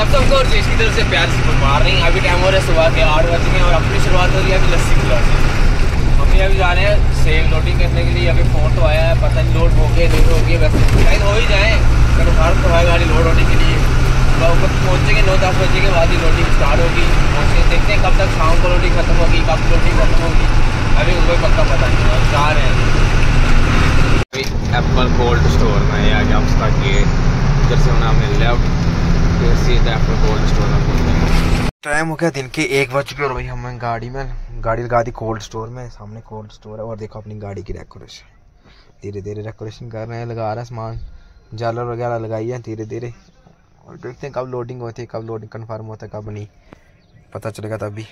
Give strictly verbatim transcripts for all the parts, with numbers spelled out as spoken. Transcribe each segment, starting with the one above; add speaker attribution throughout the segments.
Speaker 1: आप सबको और देश की तरफ से प्यार से गुड मॉर्निंग। अभी टाइम हो रहा है सुबह के आठ बज गए और अपनी शुरुआत हो रही है अभी लस्सी खिला से। मम्मी अभी जा रहे हैं सेव लोडिंग करने के लिए। अभी फ़ोन तो आया है, पता नहीं लोड हो गए नहीं हो गए, वैसे शायद हो ही जाए। कन्फर्म तो है गाड़ी लोड होने के लिए। तो पहुँचेंगे नौ दस बजे के बाद ही लोडिंग स्टार्ट होगी। पहुँचे देखते हैं कब तक शाम को लोडिंग खत्म होगी, कब लोडिंग खत्म होगी, अभी उनको पक्का पता नहीं है। जा रहे हैं अभी एप्पल कोल्ड स्टोर में आ गया उसका गेट। इधर से होना हमने लेफ्ट, फिर सीधा एप्पल कोल्ड स्टोर में पहुँचेंगे। टाइम हो गया दिन के एक बज चुके और भाई हमें गाड़ी में गाड़ी लगा दी कोल्ड स्टोर में। सामने कोल्ड स्टोर है और देखो अपनी गाड़ी की डेकोरेशन। धीरे धीरे डेकोरेशन कर रहे हैं, लगा रहे हैं सामान, झालर वगैरह लगाई है धीरे धीरे। और देखते हैं कब लोडिंग होती है, कब लोडिंग कन्फर्म होता है, कब नहीं पता चलेगा तभी।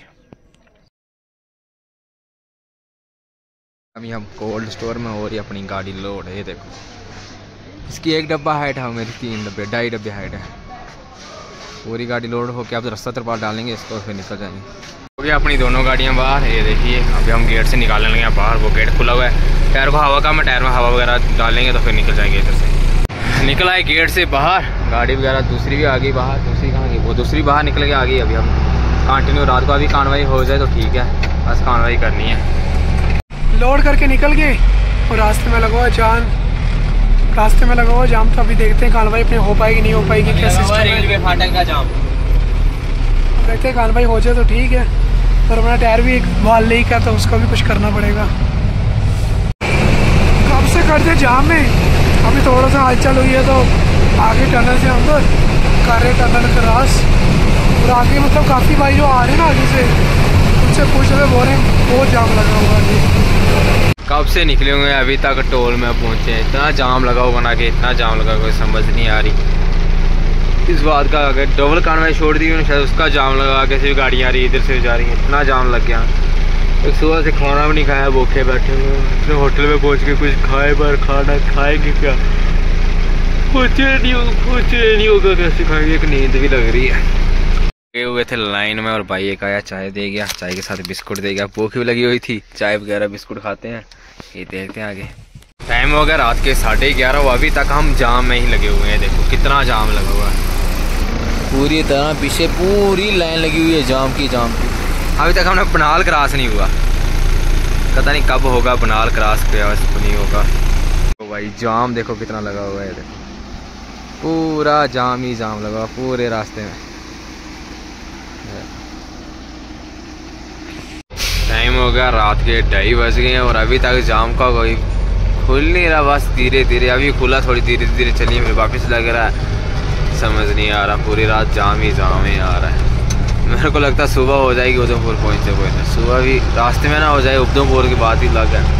Speaker 1: अभी हम कोल्ड स्टोर में हो रही अपनी गाड़ी लोड है। ये देखो इसकी एक डब्बा हाइट है, मेरी तीन डब्बे ढाई डब्बे हाइट है। पूरी गाड़ी लोड होकर आप रास्ता तरपाल डालेंगे इसको, फिर निकल जाएंगे। हो गया अपनी दोनों गाड़ियाँ बाहर। ये देखिए अभी हम गेट से निकालने लगे हैं बाहर। वो गेट खुला हुआ है, टायर को हवा का मैं टायर में हवा वगैरह डालेंगे तो फिर निकल जाएंगे इधर से। निकल आए गेट से बाहर, गाड़ी वगैरह दूसरी भी आ गई बाहर। दूसरी कहाँ गई? वो दूसरी बाहर निकल के आ गई। अभी हम कंटिन्यू रात को अभी कार्रवाई हो जाए तो ठीक है, बस कार्रवाई करनी है।
Speaker 2: लोड करके निकल गए और रास्ते में लगा हुआ जान, रास्ते में लगा हुआ जाम। तो अभी देखते हैं कार्रवाई अपने हो पाएगी नहीं हो पाएगी, क्या सिस्टम है।
Speaker 1: रेलवे फाटक का जाम
Speaker 2: देखते हैं कार्रवाई हो जाए तो ठीक है, पर अपना टायर भी एक बाल लीक है तो उसका भी कुछ करना पड़ेगा। कब से करते जाम में, अभी थोड़ा सा हलचल हुई है तो आगे टनल से अंदर कर रहे टनल क्रॉस। और आगे मतलब काफ़ी भाई जो आ रहे हैं ना आगे से, उनसे पूछ रहे बोल रहे हैं बहुत जाम लगा हुआ है।
Speaker 1: कब से निकले हुए हैं अभी तक टोल में पहुँचे, इतना जाम लगा हुआ ना कि इतना जाम लगा कोई समझ नहीं आ रही इस बात का। अगर डबल कार्रवाई छोड़ दी उन्होंने शायद उसका जाम लगा, कैसे भी गाड़ियाँ आ रही इधर से जा रही हैं, इतना जाम लग गया। एक सुबह से खाना भी नहीं खाया, भूखे बैठे हुए अपने होटल में पहुँच के कुछ खाए, पर खाना खाएंगे क्या, कुछ नहीं कुछ नहीं होगा, कैसे खाएंगे। एक नींद भी लग रही है। गए हुए थे लाइन में और भाई एक आया चाय दे गया, चाय के साथ बिस्कुट दे गया। भूख भी लगी हुई थी, चाय वगैरह बिस्कुट खाते हैं। ये देखते हैं आगे। टाइम हो गया रात के साढ़े ग्यारह, अभी तक हम जाम में ही लगे हुए हैं। देखो कितना जाम लगा हुआ है, पूरी तरह पीछे पूरी लाइन लगी हुई है जाम की जाम की। अभी तक हमने बनाल क्रॉस नहीं हुआ, पता नहीं कब होगा बनाल क्रॉस पे नहीं होगा। तो भाई जाम देखो कितना लगा हुआ है, देखो पूरा जाम ही जाम लगा हुआ पूरे रास्ते में। टाइम हो गया रात के ढाई बज गए और अभी तक जाम का कोई खुल नहीं रहा, बस धीरे धीरे अभी खुला, थोड़ी धीरे धीरे चलिए फिर वापस लग रहा है। समझ नहीं आ रहा, पूरी रात जाम ही जाम ही आ रहा है। मेरे को लगता है सुबह हो जाएगी उधमपुर पहुँचते पहुँचते, सुबह भी रास्ते में ना हो जाए उधमपुर की बात ही लग है।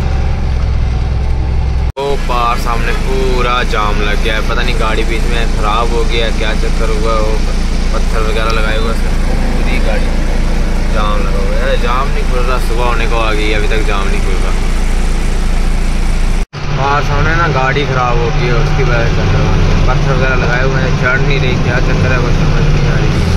Speaker 1: वो पार सामने पूरा जाम लग गया है, पता नहीं गाड़ी बीच में ख़राब हो गया क्या चक्कर हुआ, वो पत्थर वगैरह लगाए हुए पूरी गाड़ी जाम लगा हुआ है। जाम नहीं खुल रहा, सुबह होने को आ गई अभी तक जाम नहीं खुल रहा। बाहर सामने ना गाड़ी ख़राब हो गई है, उसकी वजह से पत्थर वगैरह लगाए हुए हैं, चढ़ नहीं रही, क्या चक्कर है कुछ समझ नहीं आ रही।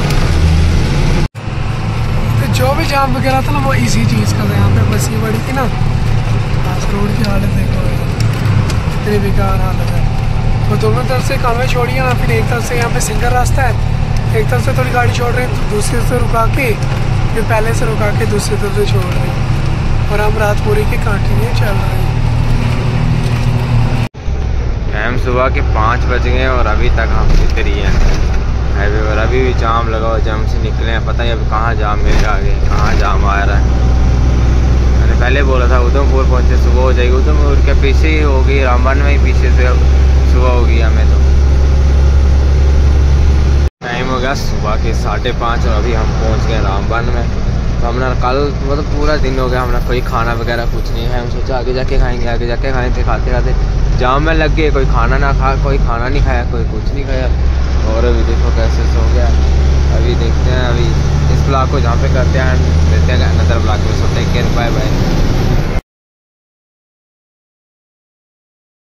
Speaker 2: तो जो भी जाम वगैरह था ना वो इसी चीज़ का था। यहाँ पे बस ये बड़ी थी ना, रोड की हालत देखो इतनी बेकार हालत है। वो दोनों तरफ से कानवे छोड़ी है ना, फिर एक तरफ से यहाँ पे सिंगल रास्ता है, एक तरफ से थोड़ी गाड़ी छोड़ रहे हैं तो दूसरी तरफ से रुका के फिर पहले से रुका के दूसरी तरफ से छोड़ रहे हैं। और हम रात पूरी के कंटिन्यू चल रहे हैं।
Speaker 1: टाइम सुबह के पाँच बज गए और अभी तक हम इधर ही हैं हाईवे पर। अभी भी जाम लगा हुआ, जाम से निकले हैं, पता नहीं अभी कहाँ जाम मिलेगा, आगे कहाँ जाम आ रहा है। मैंने पहले बोला था उधमपुर पहुँचे सुबह हो जाएगी, उधमपुर के पीछे ही होगी, रामबन में ही पीछे से सुबह होगी हमें। तो टाइम हो गया सुबह के साढ़े पाँच और अभी हम पहुँच गए रामबन में। तो हमने कल मतलब पूरा दिन हो गया, हमने कोई खाना वगैरह कुछ नहीं है। हम सोचा आगे जाके खाएंगे, आगे जाके खाए थे, खाते खाते जाम में लग गए, कोई खाना ना खा, कोई खाना नहीं खाया, कोई कुछ नहीं खाया। और अभी देखो कैसे सो गया। अभी देखते हैं, अभी इस ब्लॉग को जहाँ पे करते हैं देते हैं नजर ब्लॉग में। So take care, bye bye.